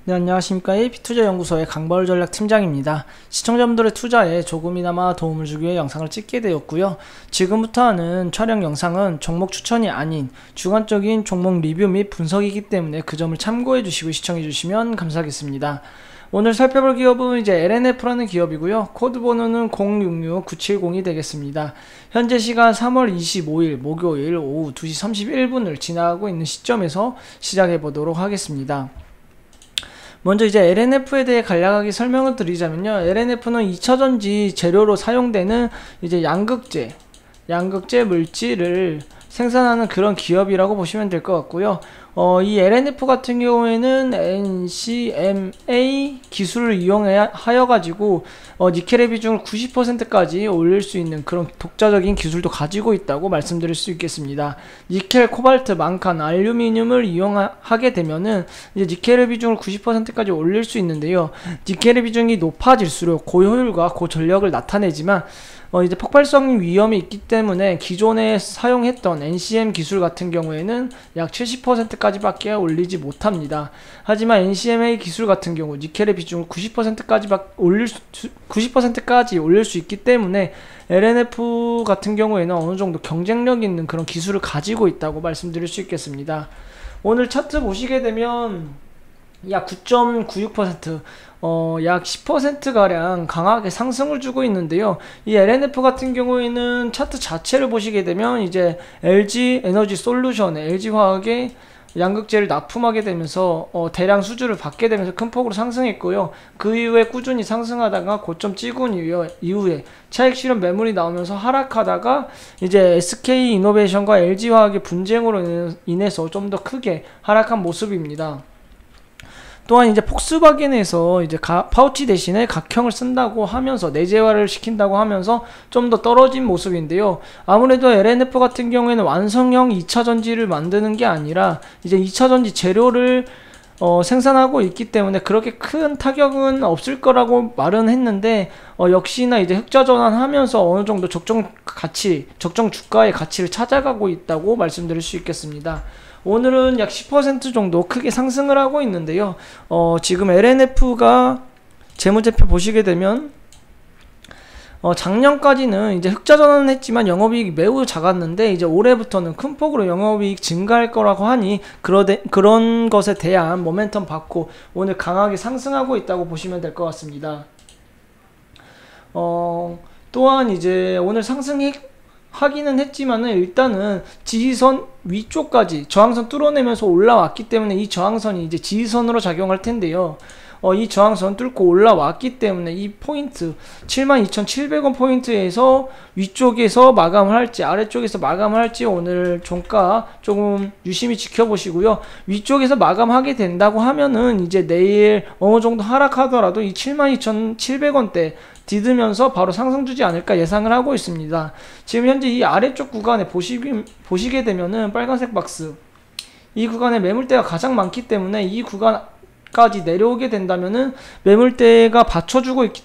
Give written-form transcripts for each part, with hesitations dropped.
네, 안녕하십니까. AP투자연구소의 강바울 전략팀장입니다. 시청자분들의 투자에 조금이나마 도움을 주기 위해 영상을 찍게 되었고요. 지금부터 하는 촬영 영상은 종목 추천이 아닌 주관적인 종목 리뷰 및 분석이기 때문에 그 점을 참고해 주시고 시청해 주시면 감사하겠습니다. 오늘 살펴볼 기업은 이제 LNF라는 기업이고요. 코드 번호는 066970이 되겠습니다. 현재 시간 3월 25일 목요일 오후 2시 31분을 지나가고 있는 시점에서 시작해 보도록 하겠습니다. 먼저 이제 LNF에 대해 간략하게 설명을 드리자면요. LNF는 2차전지 재료로 사용되는 이제 양극재 물질을 생산하는 그런 기업이라고 보시면 될 것 같고요. 이 LNF 같은 경우에는 NCMA 기술을 이용하여 가지고 니켈의 비중을 90%까지 올릴 수 있는 그런 독자적인 기술도 가지고 있다고 말씀드릴 수 있겠습니다. 니켈, 코발트, 망간, 알루미늄을 이용하게 되면은 이제 니켈의 비중을 90%까지 올릴 수 있는데요. 니켈의 비중이 높아질수록 고효율과 고전력을 나타내지만 이제 폭발성 위험이 있기 때문에 기존에 사용했던 NCM 기술 같은 경우에는 약 70%까지밖에 올리지 못합니다. 하지만 NCMA 기술 같은 경우 니켈의 비중을 90%까지 올릴 수 있기 때문에 LNF 같은 경우에는 어느 정도 경쟁력 있는 그런 기술을 가지고 있다고 말씀드릴 수 있겠습니다. 오늘 차트 보시게 되면 약 9.96%, 약 10%가량 강하게 상승을 주고 있는데요. 이 LNF 같은 경우에는 차트 자체를 보시게 되면 이제 LG 에너지 솔루션에 LG화학의 양극재를 납품하게 되면서 대량 수주를 받게 되면서 큰 폭으로 상승했고요. 그 이후에 꾸준히 상승하다가 고점 찍은 이후에 차익 실현 매물이 나오면서 하락하다가 이제 SK 이노베이션과 LG화학의 분쟁으로 인해서 좀 더 크게 하락한 모습입니다. 또한 이제 폭스바겐에서 이제 파우치 대신에 각형을 쓴다고 하면서 내재화를 시킨다고 하면서 좀 더 떨어진 모습인데요. 아무래도 LNF 같은 경우에는 완성형 2차전지를 만드는 게 아니라 이제 2차전지 재료를 생산하고 있기 때문에 그렇게 큰 타격은 없을 거라고 말은 했는데 역시나 이제 흑자 전환하면서 어느 정도 적정 주가의 가치를 찾아가고 있다고 말씀드릴 수 있겠습니다. 오늘은 약 10% 정도 크게 상승을 하고 있는데요. 지금 LNF가 재무제표 보시게 되면 작년까지는 이제 흑자 전환을 했지만 영업이익이 매우 작았는데 이제 올해부터는 큰 폭으로 영업이익 증가할 거라고 하니 그런 것에 대한 모멘텀 받고 오늘 강하게 상승하고 있다고 보시면 될 것 같습니다. 또한 이제 오늘 하기는 했지만은 일단은 지지선 위쪽까지 저항선 뚫어내면서 올라왔기 때문에 이 저항선이 이제 지지선으로 작용할 텐데요. 이 저항선 뚫고 올라왔기 때문에 이 포인트 72,700원 포인트에서 위쪽에서 마감을 할지 아래쪽에서 마감을 할지 오늘 종가 조금 유심히 지켜보시고요. 위쪽에서 마감하게 된다고 하면은 이제 내일 어느 정도 하락하더라도 이 72,700원대 디드면서 바로 상승 주지 않을까 예상을 하고 있습니다. 지금 현재 이 아래쪽 구간에 보시게 되면은 빨간색 박스 이 구간에 매물대가 가장 많기 때문에 이 구간까지 내려오게 된다면은 매물대가 받쳐주고 있기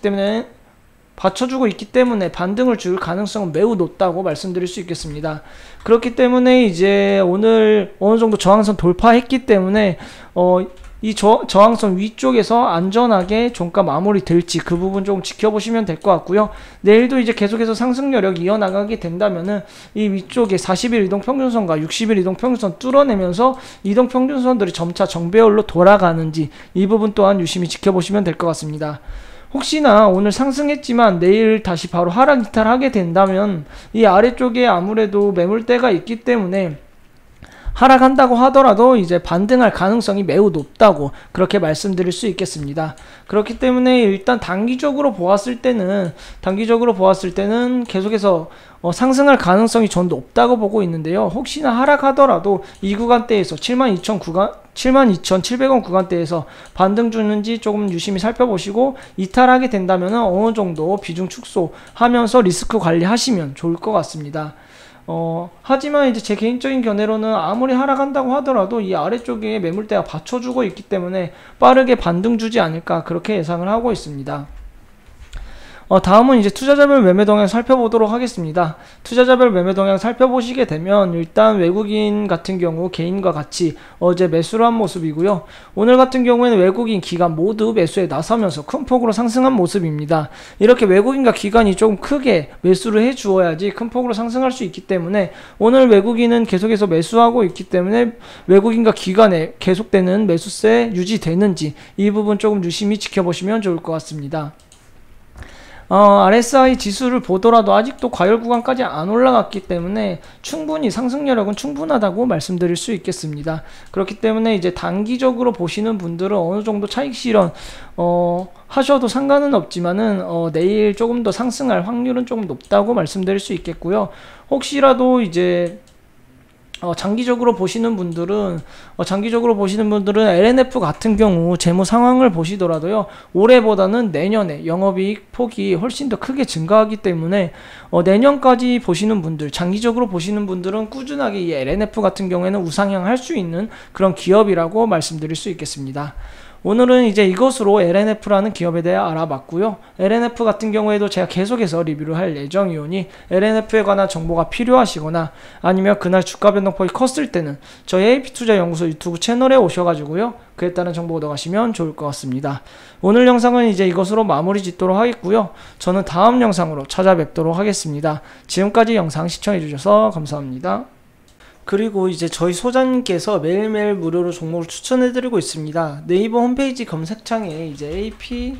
때문에 반등을 줄 가능성은 매우 높다고 말씀드릴 수 있겠습니다. 그렇기 때문에 이제 오늘 어느 정도 저항선 돌파했기 때문에 이 저항선 위쪽에서 안전하게 종가 마무리 될지 그 부분 조금 지켜보시면 될 것 같고요. 내일도 이제 계속해서 상승 여력이 이어나가게 된다면은 이 위쪽에 40일 이동평균선과 60일 이동평균선 뚫어내면서 이동평균선들이 점차 정배열로 돌아가는지 이 부분 또한 유심히 지켜보시면 될 것 같습니다. 혹시나 오늘 상승했지만 내일 다시 바로 하락 이탈하게 된다면 이 아래쪽에 아무래도 매물대가 있기 때문에 하락한다고 하더라도 이제 반등할 가능성이 매우 높다고 그렇게 말씀드릴 수 있겠습니다. 그렇기 때문에 일단 단기적으로 보았을 때는 계속해서 상승할 가능성이 전 높다고 보고 있는데요. 혹시나 하락하더라도 이 구간대에서 72,700원 구간대에서 반등 주는지 조금 유심히 살펴보시고 이탈하게 된다면 어느 정도 비중 축소하면서 리스크 관리하시면 좋을 것 같습니다. 하지만 이제 제 개인적인 견해로는 아무리 하락한다고 하더라도 이 아래쪽에 매물대가 받쳐주고 있기 때문에 빠르게 반등 주지 않을까 그렇게 예상을 하고 있습니다. 다음은 이제 투자자별 매매 동향 살펴보도록 하겠습니다. 투자자별 매매 동향 살펴보시게 되면 일단 외국인 같은 경우 개인과 같이 어제 매수를 한 모습이고요. 오늘 같은 경우에는 외국인 기관 모두 매수에 나서면서 큰 폭으로 상승한 모습입니다. 이렇게 외국인과 기관이 조금 크게 매수를 해 주어야지 큰 폭으로 상승할 수 있기 때문에 오늘 외국인은 계속해서 매수하고 있기 때문에 외국인과 기관에 계속되는 매수세 유지되는지 이 부분 조금 유심히 지켜보시면 좋을 것 같습니다. RSI 지수를 보더라도 아직도 과열 구간까지 안 올라갔기 때문에 충분히 상승 여력은 충분하다고 말씀드릴 수 있겠습니다. 그렇기 때문에 이제 단기적으로 보시는 분들은 어느 정도 차익 실현 하셔도 상관은 없지만은 내일 조금 더 상승할 확률은 조금 높다고 말씀드릴 수 있겠고요. 혹시라도 이제 장기적으로 보시는 분들은 LNF 같은 경우 재무 상황을 보시더라도요, 올해보다는 내년에 영업이익 폭이 훨씬 더 크게 증가하기 때문에 내년까지 보시는 분들, 장기적으로 보시는 분들은 꾸준하게 이 LNF 같은 경우에는 우상향 할 수 있는 그런 기업이라고 말씀드릴 수 있겠습니다. 오늘은 이제 이것으로 LNF라는 기업에 대해 알아봤고요. LNF 같은 경우에도 제가 계속해서 리뷰를 할 예정이오니 LNF에 관한 정보가 필요하시거나 아니면 그날 주가 변동폭이 컸을 때는 저희 AP투자연구소 유튜브 채널에 오셔가지고요, 그에 따른 정보 얻어가시면 좋을 것 같습니다. 오늘 영상은 이제 이것으로 마무리 짓도록 하겠고요. 저는 다음 영상으로 찾아뵙도록 하겠습니다. 지금까지 영상 시청해주셔서 감사합니다. 그리고 이제 저희 소장님께서 매일매일 무료로 종목을 추천해드리고 있습니다. 네이버 홈페이지 검색창에 이제 AP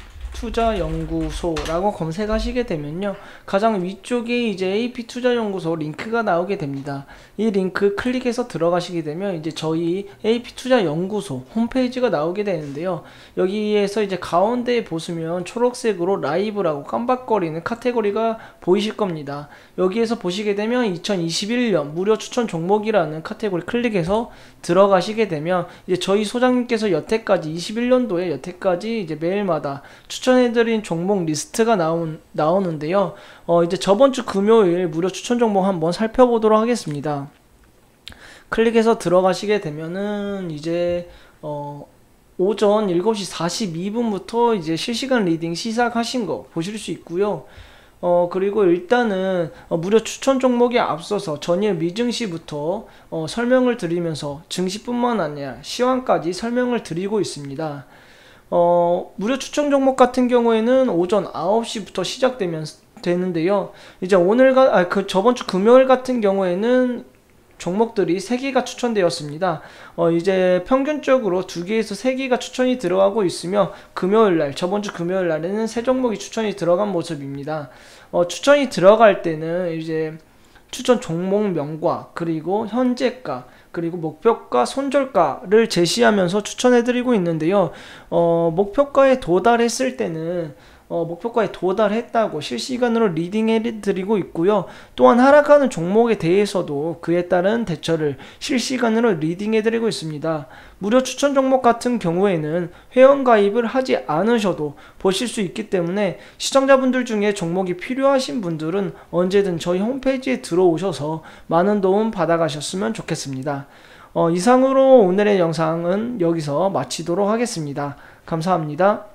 투자연구소라고 검색하시게 되면요, 가장 위쪽에 이제 AP 투자연구소 링크가 나오게 됩니다. 이 링크 클릭해서 들어가시게 되면 이제 저희 AP 투자연구소 홈페이지가 나오게 되는데요. 여기에서 이제 가운데에 보시면 초록색으로 라이브라고 깜박거리는 카테고리가 보이실 겁니다. 여기에서 보시게 되면 2021년 무료 추천 종목이라는 카테고리 클릭해서 들어가시게 되면 이제 저희 소장님께서 여태까지 21년도에 여태까지 이제 매일마다 추천해드린 종목 리스트가 나오는데요. 이제 저번주 금요일 무료 추천 종목 한번 살펴보도록 하겠습니다. 클릭해서 들어가시게 되면은 이제 오전 7시 42분부터 이제 실시간 리딩 시작하신 거 보실 수 있고요. 그리고 일단은 무료 추천 종목에 앞서서 전일 미증시부터 설명을 드리면서 증시뿐만 아니라 시황까지 설명을 드리고 있습니다. 무료 추천 종목 같은 경우에는 오전 9시부터 시작되는데요. 이제 저번주 금요일 같은 경우에는 종목들이 3개가 추천되었습니다. 이제 평균적으로 2개에서 3개가 추천이 들어가고 있으며 저번주 금요일날에는 3종목이 추천이 들어간 모습입니다. 추천이 들어갈 때는 이제 추천 종목명과 그리고 현재가 그리고 목표가 손절가를 제시하면서 추천해드리고 있는데요. 목표가에 도달했을 때는 목표가에 도달했다고 실시간으로 리딩해드리고 있고요. 또한 하락하는 종목에 대해서도 그에 따른 대처를 실시간으로 리딩해드리고 있습니다. 무료 추천 종목 같은 경우에는 회원가입을 하지 않으셔도 보실 수 있기 때문에 시청자분들 중에 종목이 필요하신 분들은 언제든 저희 홈페이지에 들어오셔서 많은 도움 받아가셨으면 좋겠습니다. 이상으로 오늘의 영상은 여기서 마치도록 하겠습니다. 감사합니다.